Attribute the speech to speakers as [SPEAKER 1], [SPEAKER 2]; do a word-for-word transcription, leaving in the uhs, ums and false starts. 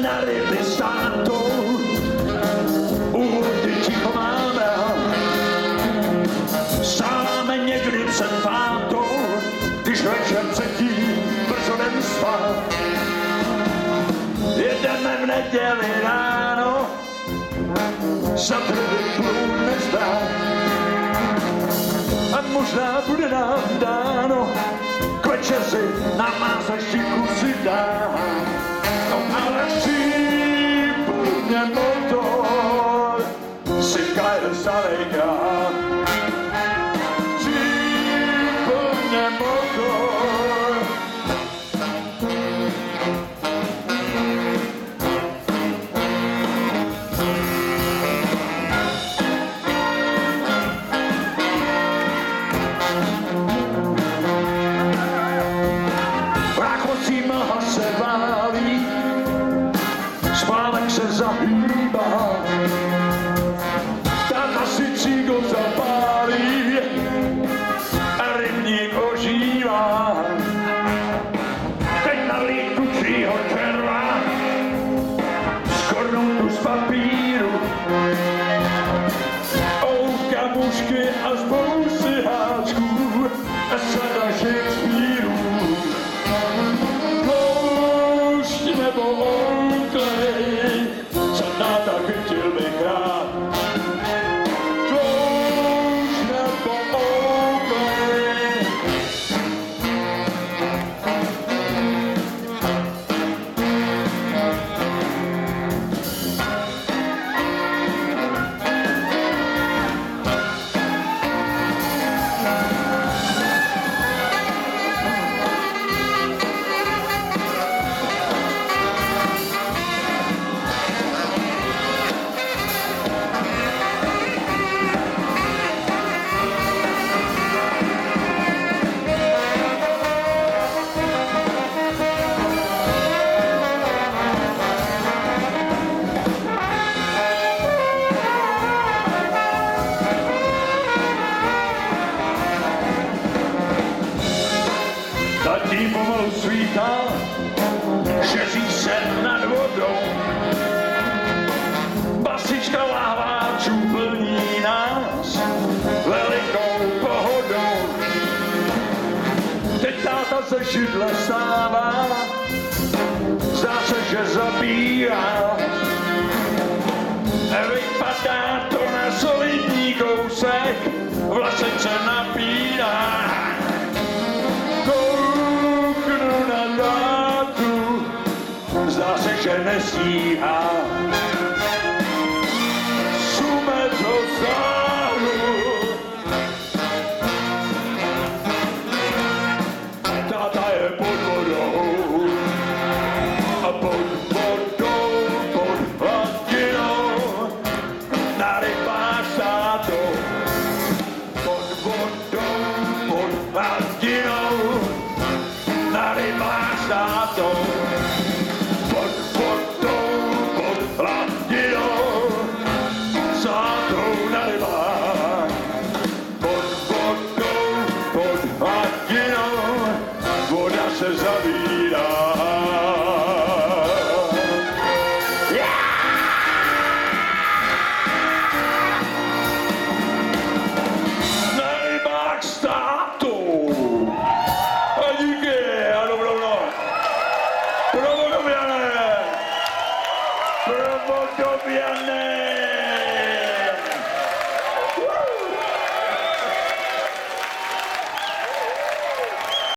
[SPEAKER 1] na ryby státou, u vody ticho máme, stáváme někdy před pátou, když večer předtím brzo jdem spát. Jedeme v neděli ráno, za první plům nezdá. A možná bude nám dáno, k večeři na mázaši kusy dá. No ale šípu mě motor, si kajde starejka. Šípu mě motor. Spálek se zahýbá, táta si cígl zapálí a rybník ožívá. Teď na líku čího červa, z kornoutu z papíru, ouka mušky a spousty háčků a sada Shakespeareů. Ploušť nebo Oakley, co táta chytil bych rád. Ploušť nebo Oakley. Zatím pomalu svítá, šeří se nad vodou. Basička lahváčů plní nás velikou pohodou. Teď táta ze židle stává, zdá se, že zabírá. Vypadá to na solidní kousek, vlasek se napírá. Zdá se, že nestíhá. Sume to záru. Táta je pod vodou. A pod vodou, pod hladinou. Na rybách tátou. Pod vodou, pod hladinou. Na rybách tátou. Se zavírá. Yeah! Na rybách s tátou. A díky, a dobrou noc. Pro Vodoviane. Pro Vodoviane.